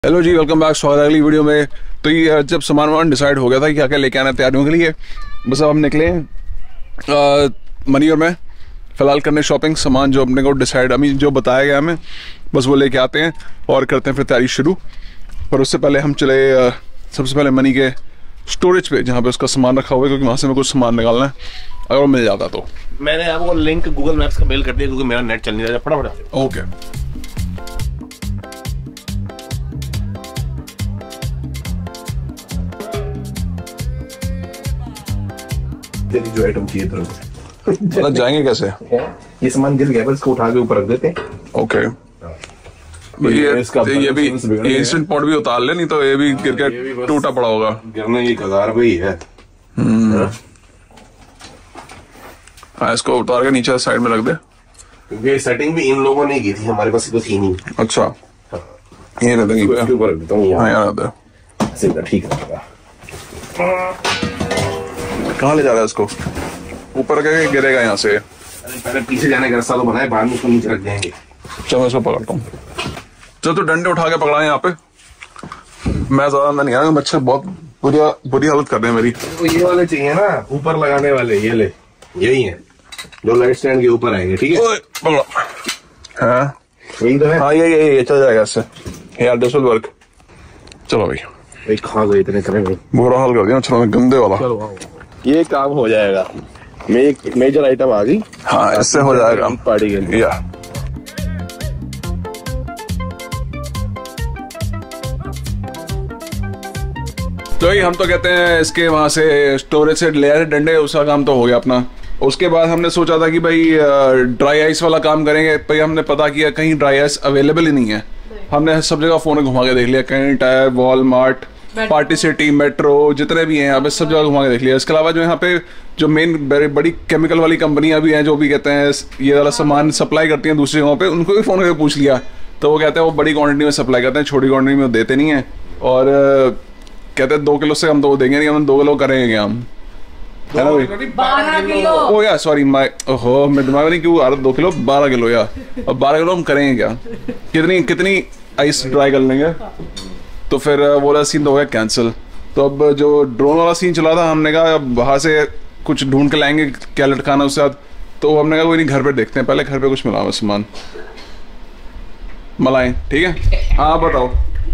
Hello जी, welcome back. स्वागत है अगली वीडियो में। तो ये जब सामान डिसाइड हो गया था कि क्या क्या लेके आना है तैयारियों के लिए, बस अब हम निकले मनी और मैं फ़िलहाल करने शॉपिंग। सामान जो अपने को डिसाइड अभी जो बताया गया हमें, बस वो लेके आते हैं और करते हैं फिर तैयारी शुरू। पर उससे पहले हम चले सबसे पहले मनी के स्टोरेज पे, जहाँ पे उसका सामान रखा हुआ है, क्योंकि वहाँ से हमें कुछ सामान निकालना है अगर वो मिल जाता तो। मैंने आपको लिंक गूगल मैप्स का मेल कर दिया क्योंकि मेरा नेट चल नहीं रहा। फटाफट ओके। तेरी जो आइटम चाहिए तरह मतलब जाएंगे कैसे? ये सामान गिर गया, इसको उठा के ऊपर रख देते हैं। ओके। ये भी इंस्टेंट पॉट भी उतार ले, नहीं तो ये भी गिर के टूटा पड़ा होगा। गिरना ये 1000 रुपये ही है। हाँ, इसको उतार के नीचे साइड में रख दे, क्योंकि सेटिंग भी इन लोगों ने की थी, हमारे पास तो थी नहीं। अच्छा, ये रख देंगे। ऊपर रख देता हूँ। हाँ, यहाँ रख दे। सीधा ठीक रहेगा। कहाँ ले जा रहा है इसको? ऊपर रखेंगे, गिरेगा यहाँ से। पहले पीछे जाने का रास्ता तो बनाए, बाद में उसको नीचे रख देंगे। चल मैं इसको पकड़ता हूँ। चल तो डंडे उठा के पकड़ा यहाँ पे। मैं ज्यादा अंदर नहीं आया, बच्चे बहुत बुरी हालत कर रहे हैं मेरी। तो ये वाले चाहिए ना, ऊपर लगाने वाले, ये ले, यही है जो लाइट स्टैंड के ऊपर आएंगे। ठीक है, पकड़ो। हाँ यही तो है। हाँ, ये चल जाएगा इससे। यार दिस विल वर्क। चलो भाई खा गए इतने करे भाई, बुरा हाल कर दिया। चलो गंदे वाला। चलो ये काम हो जाएगा। मेजर आइटम आ गई। हाँ, इससे हो जाएगा पार्टी के लिए। तो ये हम तो कहते हैं इसके वहां से स्टोरेज से ले आए डंडे, उसका काम तो हो गया अपना। उसके बाद हमने सोचा था कि भाई ड्राई आइस वाला काम करेंगे। भाई हमने पता किया कहीं ड्राई आइस अवेलेबल ही नहीं है। हमने सब जगह फोन घुमा के देख लिया, कहीं tyre, Walmart, Party City, Metro, जितने भी हैं यहाँ पे सब जगह घुमा के देख लिया। इसके अलावा जो यहाँ पे जो मेन बड़ी केमिकल वाली कंपनियां भी हैं, जो भी कहते हैं ये वाला सामान सप्लाई करती हैं दूसरी जगहों पे, उनको भी फ़ोन करके पूछ लिया तो वो कहते हैं वो बड़ी क्वांटिटी में सप्लाई करते हैं, छोटी क्वांटिटी में वो देते नहीं हैं। और कहते हैं 2 किलो से हम तो वो देंगे नहीं, हम 2 किलो करेंगे हम, है ना भाई? 12 किलो। ओ यार सॉरी, ओहो मैं दिमाग नहीं क्यों आ रहा। 2 किलो 12 किलो यार, अब 12 किलो हम करेंगे क्या? कितनी आइस ड्राई कर लेंगे? तो फिर वो वाला सीन तो हो गया कैंसिल। तो अब जो ड्रोन वाला सीन चला था, हमने कहा अब बाहर से कुछ ढूंढ के लाएंगे क्या लटकाना उसके साथ। तो हमने कहा कोई नहीं, घर पे देखते हैं, पहले घर पे कुछ मिला हुआ सामान मलाई। ठीक है, हाँ बताओ।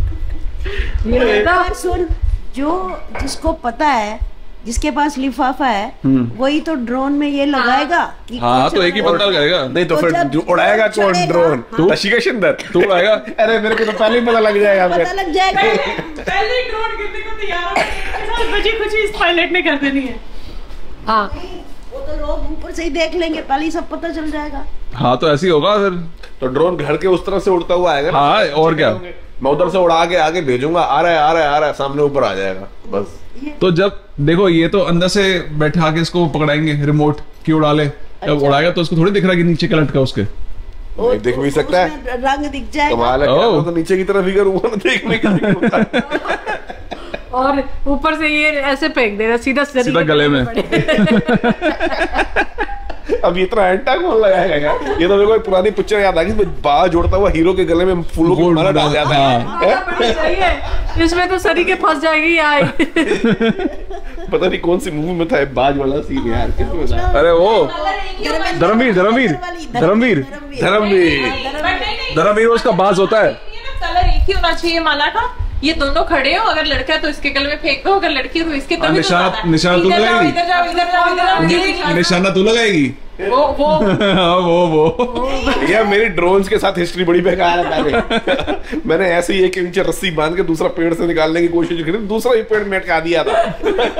सुन, जो जिसको पता है, जिसके पास लिफाफा है, वही तो ड्रोन में ये लगाएगा। हाँ तो एक ही बंदा करेगा। नहीं तो फिर उड़ाएगा कौन ड्रोन? तू शिंदर, तू उड़ाएगा? अरे मेरे को तो पहले ही पता लग जाएगा। पता लग जाएगा। पहले ड्रोन गिरने को तैयार है, बची कुछ इस पायलट ने कर देनी है। हाँ, वो तो लोग ऊपर से ही देख लेंगे, पहले ही सब पता चल जाएगा। हाँ तो ऐसे ही होगा फिर। तो ड्रोन घर के उस तरफ से उड़ता हुआ आएगा। हाँ और क्या, मैं उधर से उड़ा के आगे भेजूंगा, आ रहा है, सामने ऊपर आ जाएगा बस। तो जब देखो ये तो अंदर से बैठा के इसको पकड़ाएंगे रिमोट की उड़ा ले। जब उड़ाएगा तो उसको थोड़ी दिख रहा है कि नीचे क्या लटका उसके। नहीं दिख भी सकता है, रंग दिख जाएगा। कमाल है, तो नीचे की तरफ ही करूंगा ना देखने का। और ऊपर से ये ऐसे फेंक देगा सीधा गले में। अब इतना एंटा कौन लगाएगा यार? ये तो मेरे को एक पुरानी पिक्चर याद आ गई, बाल जोड़ता हुआ हीरो के गले में फूलों की माला डाल जाता है। इसमें तो सरी के फंस जाएगी यार। पता नहीं कौन सी मूवी में था बाज वाला सीन यार, किसमें था? अरे वो धर्मवीर उसका बाज होता है। कलर एक ही होना चाहिए माला का। ये दोनों खड़े हो, अगर लड़का है तो इसके गले में फेंक दो, अगर लड़की है तो इसके। निशाना तू लगाएगी? निशाना तू लगाएगी? वो यार मेरी ड्रोन्स के साथ हिस्ट्री बड़ी बेकार है। मैंने ऐसे ही एक के नीचे रस्सी बांध के दूसरा पेड़ से निकालने की कोशिश की, दूसरा ही पेड़ में अटका दिया था।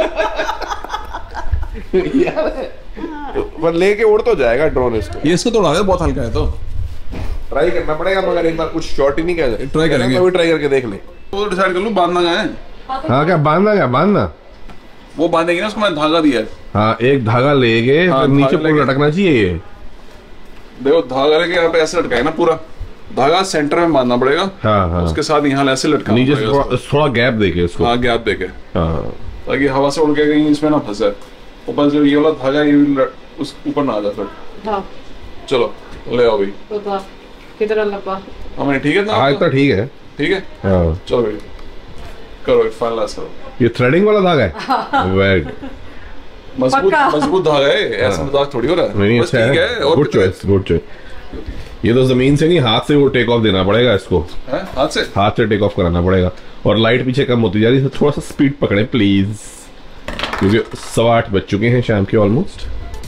पर लेके उड़ तो जाएगा ड्रोन इसको। ये इसको तो उड़ा बहुत हल्का है, तो ट्राई करना पड़ेगा, मगर एक बार कुछ शॉट ही नहीं कर ट्राई करेंगे। वो ट्राई करके देख ले। तो डिसाइड कर लूं बांधना कहाँ है। हाँ क्या बांधना वो बांधेगी ना, उसको मैंने धागा दिया है। हाँ एक धागा लेके नीचे पूरा लटकना चाहिए। ये देखो धागा लेके यहाँ पे ऐसे लटकाएगा ना, पूरा धागा सेंटर में बांधना पड़ेगा। हाँ। उसके साथ यहाँ ऐसे लटकाना नीचे थोड़ा गैप देके उसको। हाँ गैप देके, हाँ, ताकि हवा से उड़ के कहीं इसमें ना फंसे। ऊपर जो ये वाला धागा ये उस ऊपर ना आ जाए फिर। चलो ले आओ भाई। कितना लंबा? हमें ठीक है ना? हाँ इतना ठीक है। ठीक है हाँ चलो भाई करो फाइनलाइज करो। ये थ्रेडिंग वाला धागा है वेरी मजबूत धागा है, ऐसा मजाक थोड़ी हो रहा है। नहीं बस अच्छा ठीक है और गुड चॉइस गुड चॉइस। ये तो जमीन से नहीं हाथ से वो टेक ऑफ देना पड़ेगा इसको, हाथ से टेक ऑफ कराना पड़ेगा। और लाइट पीछे कम होती जा रही है, थोड़ा सा स्पीड पकड़े प्लीज, क्योंकि 8:15 बज चुके हैं शाम के ऑलमोस्ट।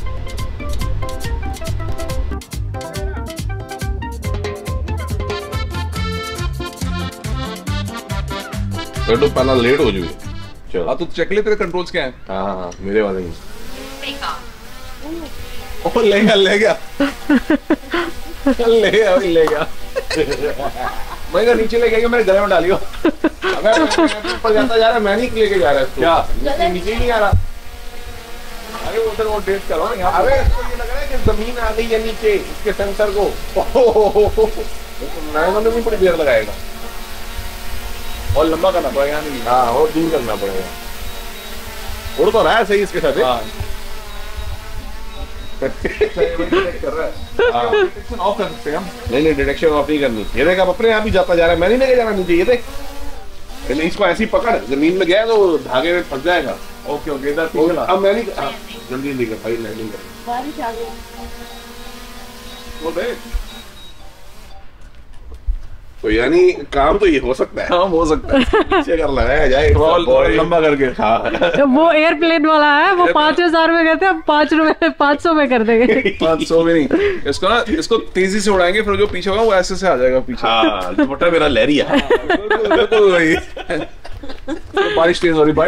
तो पहला लेट हो चुकी चलो। हाँ तो चेक ले तेरे कंट्रोल्स क्या है। हाँ मेरे वाले ही। ओ ले गया ले गया मैं कहा नीचे ले गया, मेरे गले में डालियो। अबे ऊपर जाता जा रहा, मैं नहीं लेके जा रहा इसको। क्या नीचे ही नहीं आ रहा। अरे उधर वो डेट करो यहाँ। अबे इसको ये लग रहा है कि जमीन आ गई है नीचे इसके सेंसर को। नए में भी बड़ी देर लगाएगा और लंबा करना पड़ेगा नहीं। हाँ और दूर करना पड़ेगा। उड़ तो रहा है सही इसके साथ। हाँ कर रहा है ऑफ कर सकते हैं हम। नहीं डायरेक्शन ऑफ नहीं करनी। ये देख अब अपने आप ही जाता जा रहा है, मैं नहीं लेके जाना नीचे। ये देख इसको ऐसी पकड़, जमीन में गया तो धागे में फंस जाएगा। ओके ओके इधर पीछे ला। अब मैं नहीं जल्दी नहीं कर भाई, लैंडिंग कर। बारिश आ गई। वो देख तो यानी काम तो ये हो सकता है। काम हो सकता है नीचे कर लगाया जाए और लंबा करके। हाँ वो एयरप्लेन वाला है, वो 5000 में कहते हैं, 500 में कर देंगे। 500 भी नहीं, इसको ना इसको तेजी से उड़ाएंगे, फिर जो पीछे होगा वो ऐसे से आ जाएगा पीछे। हाँ छोटा मेरा लहरिया। बिल्कुल वही। बारिश तेज हो रही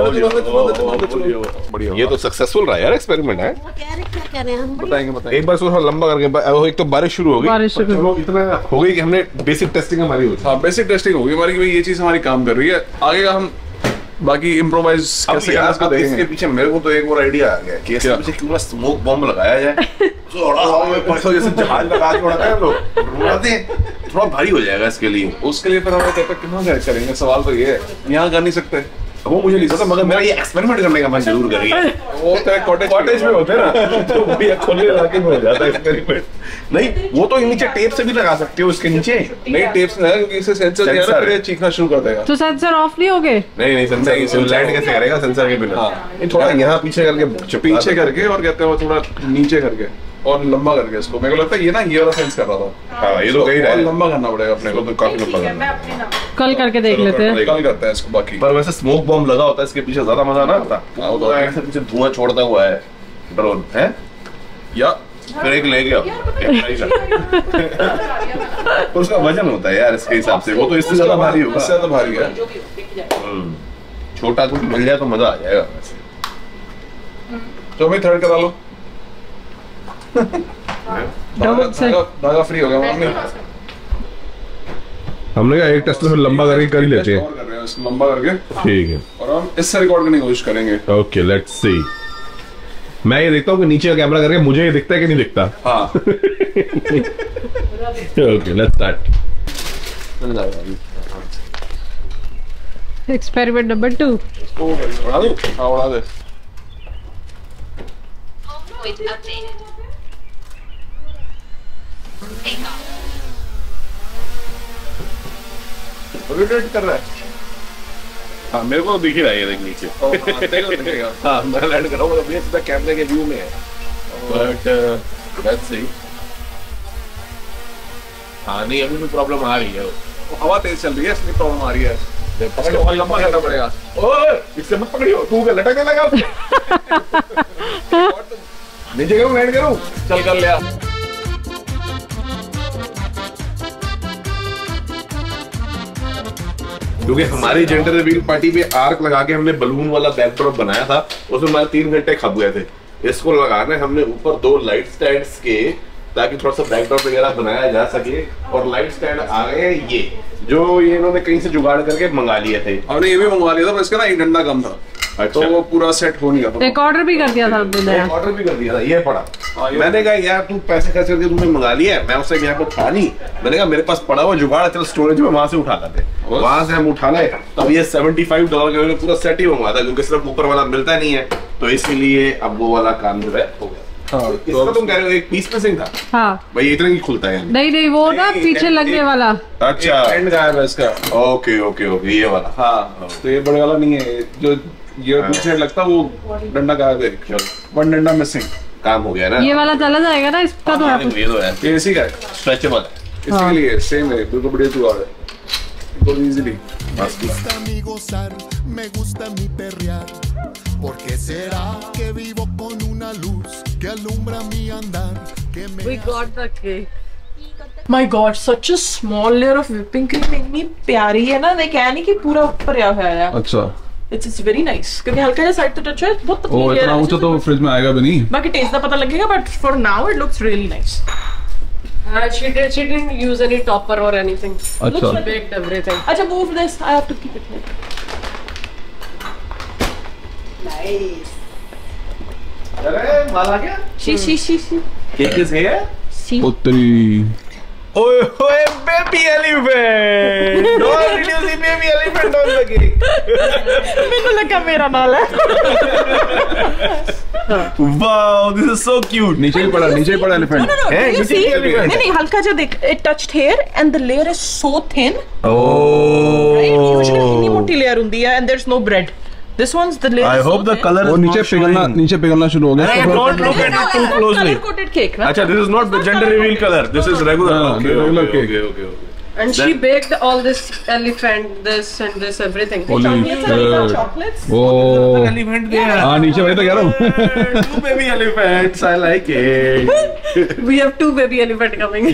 है। ये तो सक्सेसफुल रहा यार एक्सपेरिमेंट है। वो कह रहे क्या करें हम? बताएंगे एक बार थोड़ा लंबा करके। एक तो बारिश शुरू हो गई, चलो इतना हो गई कि हमने बेसिक टेस्टिंग हमारी हुई। हाँ बेसिक टेस्टिंग होगी हमारी कि भाई ये चीज हमारी काम कर रही है। आगे का हम बाकी इम्प्रोवाइज कैसे करना इसको देखेंगे। इसके पीछे मेरे को तो एक और आइडिया आ गया कि इसके पीछे क्यों ना स्मोक बॉम्ब लगाया जाए। थोड़ा हवा में परसों जैसे जहाज लगा के उड़ाते हैं लोग, उड़ाते हैं, थोड़ा भारी हो जाएगा इसके लिए। उसके लिए फिर हमें कहते कितना करेंगे, सवाल तो ये है, यहाँ कर नहीं सकते। वो मुझे नहीं पता, मगर मेरा ये एक्सपेरिमेंट करने का मन जरूर करेगा। वो कॉटेज में होते हैं ना, तो भैया खुले इलाके में हो जाता है एक्सपेरिमेंट। नहीं वो तो नीचे टेप से भी लगा सकते हो इसके नीचे। नहीं टेप से क्योंकि इससे सेंसर दिया ना, फिर चीखना शुरू कर देगा। तो सेंसर ऑफ नहीं हो गए? नहीं सेंसर लैंड कैसे करेगा सेंसर के बिना। थोड़ा यहाँ पीछे करके और कहते हैं थोड़ा नीचे करके और लंबा करके इसको। मेरे को लगता है ये ना ये वाला सेंस कर रहा था। हाँ ये तो कहीं रहा है, लंबा करना पड़ेगा अपने को, तो काफी लंबा करना। कल करके देख लेते हैं। कल करते हैं इसको बाकी। पर वैसे स्मोक बॉम्ब लगा होता है इसके पीछे, ज्यादा मजा ना आता। वो तो ऐसे पीछे धुआं छोड़ता हुआ है ड्रोन है। या फिर एक ले गया उसका वजन होता है यार इसके हिसाब से, वो तो इससे ज्यादा भारी होगा। इससे ज्यादा भारी है। छोटा कुछ मिल जाए तो मजा आ जाएगा। तो भाई थर्ड करा लो। धागा फ्री हो गया हमने कहा एक टेस्ट में लंबा करके कर ही लेते हैं। कर रहे हैं इसको लंबा करके, ठीक है। और हम इससे रिकॉर्ड करने की कोशिश करेंगे। Okay let's see. मैं ये देखता हूँ कि नीचे का कैमरा करके मुझे ये दिखता है कि नहीं दिखता। हाँ okay let's start. Experiment number 2। उड़ा दूं? हाँ उड़ा दे। रोटेट कर रहा है। हाँ मेरे को दिख ही रहा है ये देख नीचे। हाँ मैं लैंड कर रहा हूँ, अभी सीधा कैमरे के व्यू में है। But let's see. हाँ नहीं अभी भी प्रॉब्लम आ रही है। हवा तेज चल रही है इसलिए प्रॉब्लम आ रही है। पकड़ो और लंबा करना पड़ेगा। ओए इससे मत पकड़ियो, तू क्या लटकने लगा? नीचे करूँ लैंड करूँ? चल कर लिया। क्योंकि हमारी जेंडर रिवील पार्टी पे आर्क लगा के हमने बलून वाला बैकड्रॉप बनाया था, उसमें हमारे 3 घंटे खप गए थे। इसको लगाना है हमने ऊपर 2 लाइट स्टैंड्स के, ताकि थोड़ा सा बैकड्रॉप वगैरह बनाया जा सके। और लाइट स्टैंड आ गए ये जो ये इन्होंने कहीं से जुगाड़ करके मंगा लिए थे। हमने ये भी मंगवा लिया था, पर इसका ना एक डंडा कम था। अच्छा। तो वो पूरा सेट हो नहीं रहा था। एक ऑर्डर भी कर दिया था हमने। ऑर्डर भी कर दिया था, ये पड़ा। मैंने कहा यार तू पैसे खर्च करके तुमने मंगा लिया है, मैं उससे यहाँ पे था नहीं। मैंने कहा मेरे पास पड़ा हुआ जुगाड़, चल स्टोरेज में वहां से उठा लाते। वहां से हम उठा लाए। अब ये $75 का पूरा सेट ही मंगवा था, क्योंकि सिर्फ ऊपर वाला मिलता नहीं है, तो इसीलिए अब वो वाला काम जो है हो गया। हाँ, इसका तुम कह रहे हो एक पीस मिसिंग था हाँ भाई, इतना ही खुलता है यानी। नहीं वो ना पीछे लगने वाला। अच्छा एंड गायब है इसका। ओके ओके ओके, ये वाला। हाँ, तो ये बड़े वाला नहीं है, जो ये पीछे लगता वो डंडा गायब है, वन डंडा मिसिंग। काम हो गया ना, ये वाला चला जाएगा ना इसका तो। ये तो है, ये इसी का है, स्ट्रेचेबल है। इसके लिए सेम है, बिल्कुल बढ़िया जुगाड़ है, बहुत easily. Me gusta mi gozar, me gusta mi perrear. Porque será que vivo con una luz que alumbra mi andar, que me We got the cake. My God, such a small layer of whipping cream, इतनी प्यारी है ना, देख नहीं कि पूरा ऊपर आया हुआ है। अच्छा, It's very nice, क्योंकि हल्का सा साइड तो टच है, बहुत पतली ओ layer इतना है। ऊंचा तो फ्रिज में आएगा भी नहीं। बाकी टेस्ट का पता लगेगा, but for now it looks really nice. She didn't use any topper or anything. अच्छा, She baked everything. अच्छा, move this. I have to keep it here. Nice. अरे माल आ गया। She. Cake is here. पुत्री। ओए ओए baby elephant, don't reduce the baby elephant on the cake. मैंने लगा मेरा नाल है। Wow, this is so cute. नीचे ही पड़ा एलिफेंट। है, You नीचे see? भी elephant है। नहीं, हल्का जो देख, it touched here and the layer is so thin. Oh, Right? Usually इतनी मोटी layer होती है and there's no bread. This one's the layer. I hope the colour वो नीचे पिघलना शुरू हो गया। Don't look at it too closely. Color coated cake, ना? अच्छा, this is not gender reveal colour, this is regular. हाँ, regular cake. Okay. And she baked all this elephant, this and this, everything. Chocolates. Oh elephant there. हाँ, नीचे वही तो कह रहा हूँ। Two baby elephants, I like it. We have 2 baby elephant coming.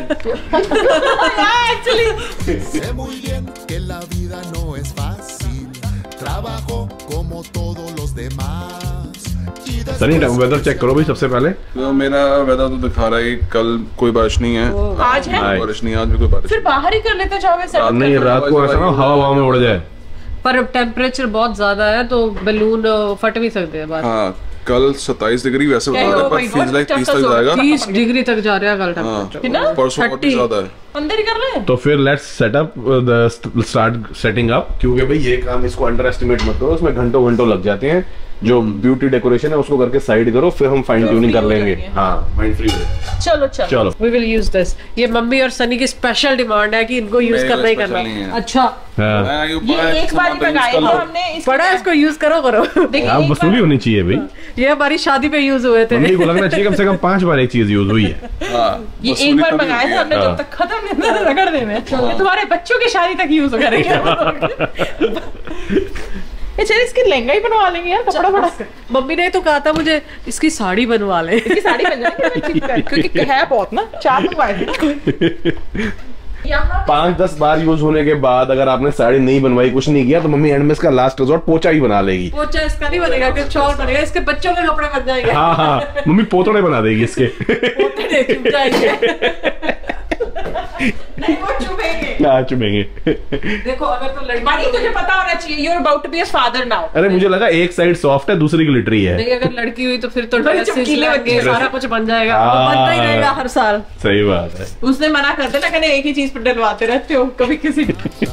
Actually. sé muy bien que la vida no es fácil. Trabajo como todos los demás. Y Sunny, weather check करो भाई सबसे पहले। तो मेरा वेदर तो दिखा रहा है कि कल कोई बारिश नहीं है। आज है? बारिश नहीं, आज भी कोई बारिश फिर बाहर ही कर लेते जाओगे सेट। नहीं, रात को ऐसा ना हवा में उड़ जाए। पर टेम्परेचर बहुत ज्यादा है तो बलून फट भी सकते हैं बाहर। हाँ, कल 27 डिग्री वैसे बता रहा है, पर फील लाइक 30 तक जाएगा। 30 डिग्री तक जा रहा है कल टेम्परेचर। हाँ, परसों और भी 30 ज्यादा है। अंदर ही कर ले। तो फिर let's set up the start setting up, क्योंकि भाई ये काम इसको अंडर एस्टिमेट मत करो, उसमें घंटों लग जाते हैं। जो ब्यूटी डेकोरेशन है उसको करके साइड करो, फिर हम फाइन ट्यूनिंग कर लेंगे। हाँ, माइंड फ्री हो। चलो। We will use this. ये मम्मी और सनी की स्पेशल डिमांड है कि इनको यूज करना ही करना है। अच्छा, ये एक बार ही मंगाए थे हमने। बड़ा है, इसको यूज करो। आप वसूली होनी चाहिए भाई। ये हमारी शादी पे यूज हुए थे। मम्मी को लगना चाहिए कम से कम 5 बार एक चीज यूज हुई है। ये एक बार मंगाए थे हमने, जब तक खत्म नहीं रगड़ देने। ये तुम्हारे बच्चों की शादी तक यूज करेंगे। अच्छा, इसकी लहंगा ही बनवा लेंगे यार, कपड़ा बड़ा। मम्मी ने तो कहा था मुझे इसकी साड़ी बनवा ले। इसकी साड़ी बन जाएगी, क्योंकि है बहुत ना, 4 मंगवाए थे। 5-10 बार यूज होने के बाद अगर आपने साड़ी नहीं बनवाई, कुछ नहीं किया, तो मम्मी एंड में इसका लास्ट रिजॉर्ट पोचा ही बना लेगी। पोचा इसका नहीं बनेगा, कुछ और बनेगा, इसके बच्चों के कपड़े बन जाएंगे। हाँ, मम्मी पोतड़े बना देगी इसके। पोतड़े चुप जाएंगे। नहीं, वो चुभेंगे। क्या चुमेंगे? देखो, अगर तो मानी, तुझे पता होना चाहिए, you're about to be a father now. अरे मुझे लगा एक साइड सॉफ्ट है, दूसरी ग्लिटरी है। नहीं, अगर लड़की हुई तो फिर तो बड़ी ड्रेसेस चमकीले लगे, बच्चे। सारा कुछ बन जाएगा। वो बनता ही रहेगा हर साल। सही बात है। उसने मना कर देना, कहने एक ही चीज पर डलवाते रहते हो, कभी किसी।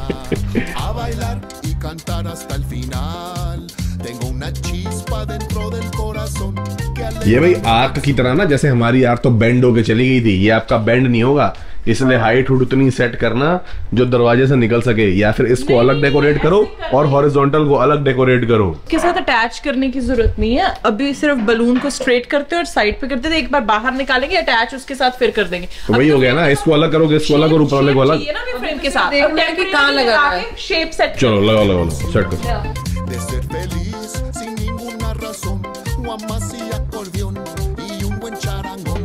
a bailar y cantar hasta el final. Tengo una chispa dentro del corazón que ये भाई आर्क की तरह ना, जैसे हमारी आर्क तो बेंड होके चली गई थी, ये आपका बेंड नहीं होगा, इसलिए हाइट उतनी सेट करना जो दरवाजे से निकल सके, या फिर इसको अलग डेकोरेट करो और हॉरिजॉन्टल को अलग डेकोरेट करो। के साथ अटैच करने की जरूरत नहीं है, अभी सिर्फ बलून को स्ट्रेट करते और साइड पे करते थे, एक बार बाहर निकालेंगे, अटैच उसके साथ फिर कर देंगे। तो वही हो गया ना, इसको अलग करोगे, इसको अलग और ऊपर वाले को अलग। फ्रेम के साथ देखना है कि कहाँ लगाना है। Shape set. चलो लगाओ सेट करो। de ser feliz sin ninguna razón, guamas y acordeón y un buen charangón.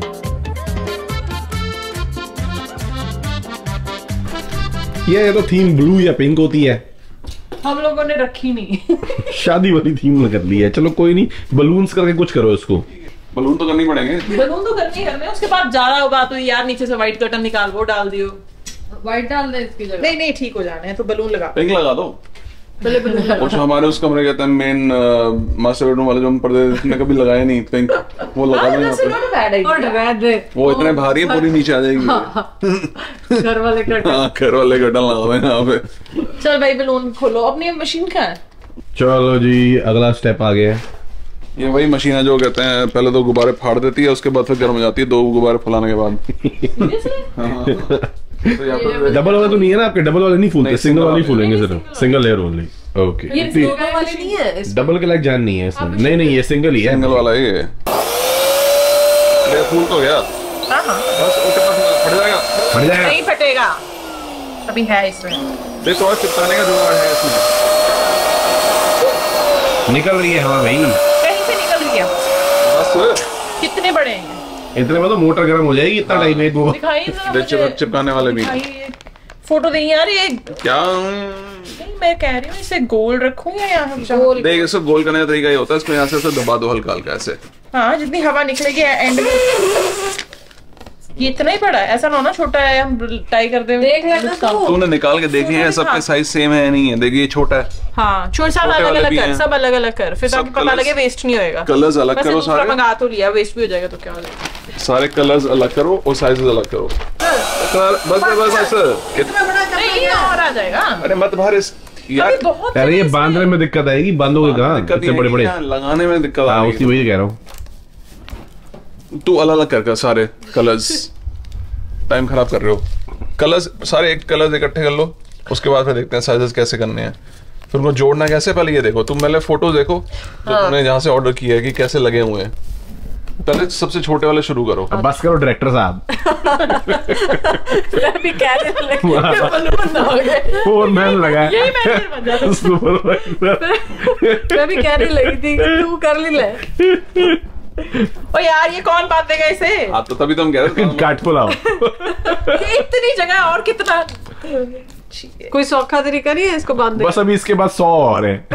ये तो थीम ब्लू या पिंक होती है, हम लोगों ने रखी नहीं। शादी वाली थीम कर ली है। चलो कोई नहीं, बलून्स करके कुछ करो इसको। बलून तो करनी पड़ेंगे। बलून तो करनी है, उसके बाद जा रहा होगा तो यार नीचे से व्हाइट कर्टन निकाल, वो डाल दियो। व्हाइट डाल दे इसकी जगह। नहीं, ठीक हो जाने हैं तो बलून लगा। पिंक लगा दो। पहले बलून लगा। कुछ हमारे उस कमरे कहते हैं मेन मास्टर बेडरूम वाले, जो हम पर्दे ने कभी लगाया नहीं, पिंक, वो लगा दो यहाँ पे। और रेड दे, वो इतने भारी है, पूरी नीचे आ जाएगी। घर वाले कट। हाँ, घर वाले कर्टन लगा दो यहाँ पे। चल भाई, बलून खोलो। अपनी मशीन कहाँ है? चलो जी, अगला स्टेप आ गया है। ये वही मशीन है जो कहते हैं पहले तो गुब्बारे फाड़ देती है, उसके बाद फिर गर्म हो जाती है 2 गुब्बारे फुलाने के बाद। डबल वाला तो नहीं है ना आपके? डबल वाले नहीं फूलते, सिंगल वाले ही फूलेंगे सिर्फ, सिंगल लेयर ओनली। ओके, ये डबल वाले नहीं है, डबल के लायक जान नहीं है इसमें। नहीं नहीं, ये सिंगल ही है, सिंगल वाला ही है। फूल तो गया, बस फट जाएगा, फट जाएगा, नहीं फटेगा, अभी है इसमें। देखो और चिपकाने का जुगाड़ है इसमें। निकल रही है हवा भाई, कहीं से निकल गया। बस कितने बड़े हैं? इतने में तो मोटर गर्म हो जाएगी, इतना टाइम है वो। दिखाइए जरा मुझे। चिपकाने वाले भी फोटो दें यार। ये क्या नहीं, मैं कह रही हूँ इसे गोल रखूं या यहाँ गोल? देख, इसको गोल करने का तरीका ये होता है, इसको यहाँ से दबा दो हल्का हल्का ऐसे। हाँ, जितनी हवा निकलेगी एंड में। ये इतना ही बड़ा है, ऐसा ना होना छोटा है हम टाई कर दे। देख लेना तूने निकाल के देखे हैं, सबके साइज सेम है नहीं है? देखिए ये छोटा है। हाँ, छोटे सब अलग अलग कर, सब अलग अलग कर, फिर ताकि पता लगे वेस्ट नहीं होएगा। कलर्स अलग करो सारे, मंगा तो लिया, वेस्ट भी हो जाएगा तो क्या हो जाएगा। सारे कलर्स अलग करो और साइजेस अलग करो। बस बस बस नहीं और आ जाएगा। अरे मत बाहर इस यार, अरे ये बांधने में दिक्कत आएगी, बांधोगे कहाँ? इतने बड़े बड़े लगाने में दिक्कत हाँ, उसी वही कह रहा हूँ। तू अलग अलग कर सारे कलर्स, टाइम खराब कर रहे हो। कलर्स सारे एक कलर्स इकट्ठे कर लो, उसके बाद फिर देखते हैं साइजेस कैसे करने हैं, फिर उनको जोड़ना कैसे। पहले ये देखो, तुम पहले फोटो देखो जो तुमने जहाँ से ऑर्डर किया है कि कैसे लगे हुए हैं। पहले सबसे छोटे वाले शुरू करो। अब बस करो डायरेक्टर साहब। मैं भी कह रही थी, फोर मैन लगा है, यही मैनेजर बन जाता। मैं भी कह रही लगी थी तू कर ले। ओ यार, ये कौन बांध देगा इसे? हाँ तो तभी तो हम कह रहे थे काट पुलाओ। ये इतनी जगह और कितना कोई सौखा तरीका नहीं है इसको बांधने? बस अभी इसके बाद 100 और है।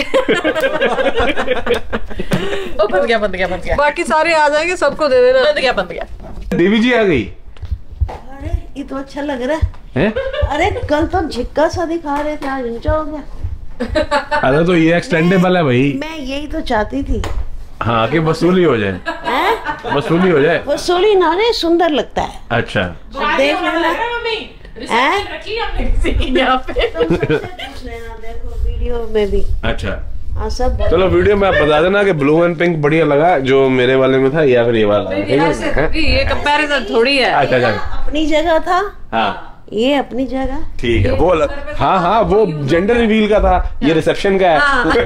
ओ बंद गया बंद गया बंद गया, बाकी सारे आ जाएंगे, सबको दे देना। बंद गया बंद गया। देवी जी आ गई अरे ये तो अच्छा लग रहा है। हैं? अरे कल तो झिक्का सा दिखा रहे थे, आज ऊंचा हो गया। अरे तो ये एक्सटेंडेबल है भाई। मैं यही तो चाहती थी। हाँ, कि वसूली हो जाए, हैं? वसूली हो जाए। वसूली ना रे, सुंदर लगता है। अच्छा, देख लेना, हैं? रखी हमने किसी की यहाँ पे। पूछ लेना, देखो वीडियो में भी। अच्छा हाँ सब। चलो वीडियो में आप बता देना कि ब्लू एंड पिंक बढ़िया लगा जो मेरे वाले में था या फिर ये वाला। ये कंपैरिजन थोड़ी है। अच्छा अच्छा, अपनी जगह था, हाँ ये अपनी जगह। ठीक है। वो हाँ हाँ, वो जेंडर रिवील का था, ये रिसेप्शन का है।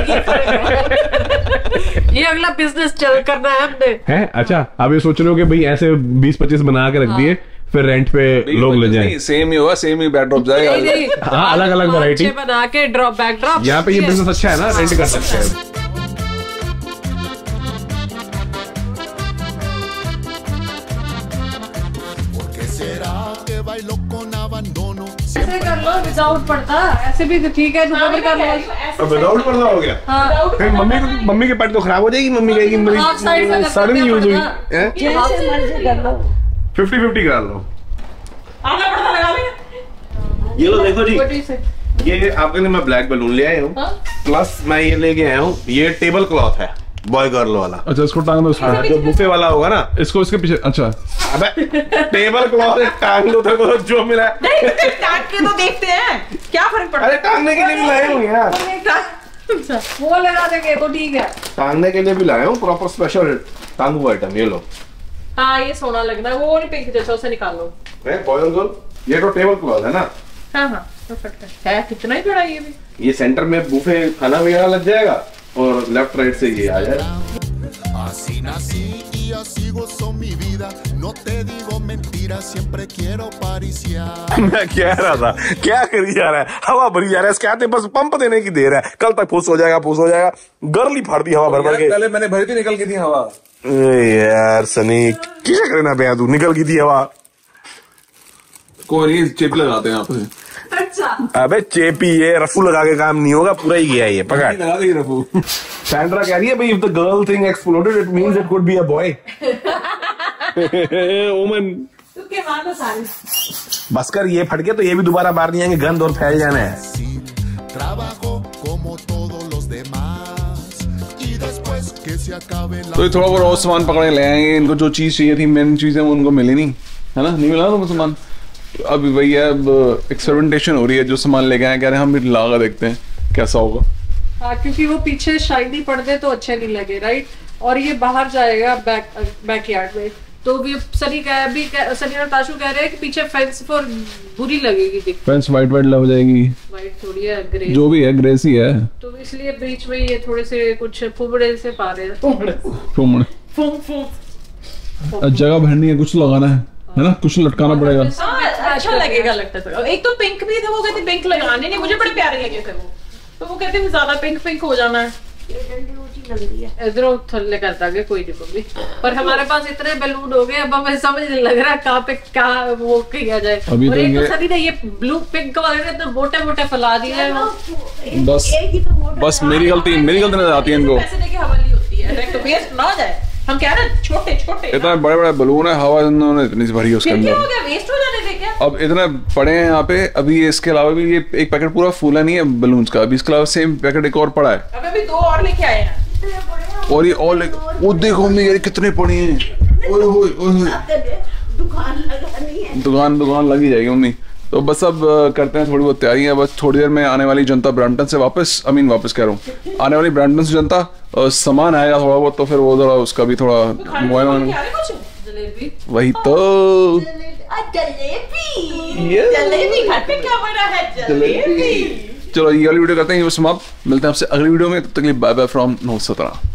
ये अगला बिजनेस चल करना है हमने। हैं? अच्छा, आप ये सोच रहे हो कि भाई ऐसे 20-25 बना के रख दिए, फिर रेंट पे लोग ले जाएं। सेम ही होगा, सेम ही बैकड्रॉप जाएगा। हाँ, अलग अलग वैरायटी बना के ड्रॉप बैक ड्रॉप। यहाँ पे ये बिजनेस अच्छा है ना, रेंट कर सकते हैं। ऐसे कर लो विदाउट पर्दा, ऐसे भी तो ठीक है। विदाउट पर्दा हो गया। हाँ, फिर मम्मी के पैर तो खराब हो जाएगी, मम्मी कहेगी हाफ साइड से मेरी साड़ी नहीं यूज हुई। जैसे मर्जी कर लो। 50-50 करा लो। आधा पर्दा लगा लेंगे। ये लो देखो जी, ये आपके लिए मैं ब्लैक बैलून ले आया हूँ, प्लस मैं ये लेके आया हूँ, ये टेबल क्लॉथ है बॉय गर्ल वाला। अच्छा, इसको टांग दो, जो बुफे वाला होगा ना, इसको इसके पीछे। अच्छा, अबे टेबल क्लॉथ टांग दो, तेरे को जो मिला। नहीं, टांग के तो देखते हैं क्या फर्क पड़ता है। अरे टांगने के लिए भी लाए हूँ यार, वो लगा देंगे तो ठीक है। टांगने के लिए भी लाया हूँ, प्रॉपर स्पेशल टांगू आइटम। ये लो। हाँ, ये सोना लगना है, वो नहीं पिंक जैसा, उसे निकाल लो। बॉय और गर्ल, ये तो टेबल क्लॉथ है ना। हाँ हाँ, परफेक्ट है। कितना ही बड़ा ये भी। ये सेंटर में बुफे खाना वगैरह लग जाएगा और लेफ्ट राइट से ये आ जाएगा। Así nací y así gozo mi vida. No te digo mentiras, siempre quiero pariciar. मैं कह रहा था क्या करी जा रहा है, हवा भरी जा रहा है, इसके हाथ में बस पंप देने की देर है, कल तक फूस हो जाएगा, फूस हो जाएगा। गर्ल ही फाड़ दी हवा भर भर के। पहले मैंने भरी थी, निकल गई थी हवा। यार सनी क्या करना पे तू, निकल गई थी हवा। कोई नहीं, चिप लगाते हैं आप। अबे चेपी, ये रफू लगा के काम नहीं होगा, पूरा ही गया ये पकड़। लगा देगी रफू। सैंड्रा कह रही है भाई, if the girl thing exploded it means it could be a boy. ओमन बस कर, ये फट गया तो ये भी दोबारा बाहर नहीं आएंगे, गंद और फैल जाना है। Trabajo como todos los demás y después que se acabe la. तो ये थोड़ा बहुत और सामान पकड़ के ले आएंगे। इनको जो चीज चाहिए थी, मेन चीजें, वो उनको मिली नहीं, है ना? नहीं मिला तो सामान। अभी भैया अब एक्सपेरिमेंटेशन हो रही है, जो सामान लेके आए कह रहे हैं हम भी ला कर देखते हैं कैसा होगा। हाँ, क्योंकि वो पीछे शाइनी पर्दे तो अच्छे नहीं लगे, राइट? और ये बाहर जाएगा बैकयार्ड में। तो भी सनी और ताशु कह रहे हैं कि पीछे फेंस पर बुरी लगेगी, दिख फेंस वाइट हो जाएगी, वाइट थोड़ी है, ग्रे जो भी है ग्रेसी है, तो इसलिए बीच में ये थोड़े से कुछ फुबड़े से पा रहे हैं। जगह भरनी है, कुछ लगाना है ना, कुछ लटकाना पड़ेगा। अच्छा लगेगा, लगता था। एक तो पिंक भी थे, वो कहते पिंक लगाने नहीं, मुझे बड़े प्यारे लगे थे वो, तो वो कहते ज्यादा पिंक हो जाना है। ये डंडी ऊंची लग रही है, इधर थल्ले कर देंगे, कोई नहीं मम्मी। पर हमारे पास इतने बैलून हो गए, अब हमें समझ नहीं लग रहा कहाँ पे क्या वो किया जाए। अभी और तो एक तो सनी ने ये ब्लू पिंक वाले ने तो मोटे फैला दिए हैं। बस मेरी गलती नजर आती है इनको। पैसे देके हवाली होती है, तो वेस्ट ना हो जाए। हम कह रहे हैं छोटे इतना बड़े बलून है, हवा इन्होंने इतनी भरी है उसके अंदर। क्या हो गया, वेस्ट हो जाने दे क्या? अब इतने पड़े हैं यहाँ पे। अभी इसके अलावा भी ये एक पैकेट पूरा फूला नहीं है बलून्स का, अभी इसके अलावा सेम पैकेट एक और पड़ा है। अब अभी 2 और लेके आए हैं। और ये और वो देखो मम्मी यार कितने पड़े हैं। ओए दुकान लगानी है, दुकान लगी जाएगी मम्मी। तो बस अब करते हैं थोड़ी बहुत तैयारियां। बस थोड़ी देर में आने वाली जनता ब्रैम्पटन से वापस कह रहा हूँ, आने वाली ब्रैम्पटन से जनता सामान आएगा थोड़ा बहुत, तो फिर वो जरा उसका भी थोड़ा मोबाइल वही तो जलेबी घर पे क्या बना है, जलेबी। चलो ये वाली वीडियो करते हैं समाप्त, मिलते हैं आपसे अगली वीडियो में, तब तक के लिए बाय बाय फ्रॉम नौ 17।